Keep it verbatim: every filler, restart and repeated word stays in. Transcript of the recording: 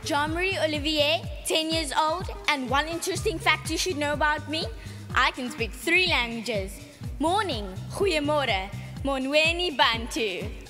Jean-Marie Olivier, ten years old, and one interesting fact you should know about me, I can speak three languages. Morning, goeiemorgen, monweni bantu.